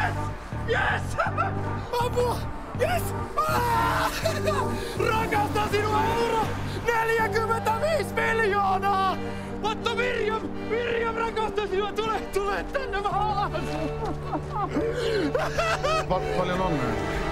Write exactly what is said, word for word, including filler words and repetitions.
Yes! Yes! Apua! Yes! Ah! Rakastan sinua, Eero! neljäkymmentäviisi miljoonaa! Otto, Mirjam! Mirjam, rakastan sinua! Tule, tule tänne, mä haluan! Paljon onnea.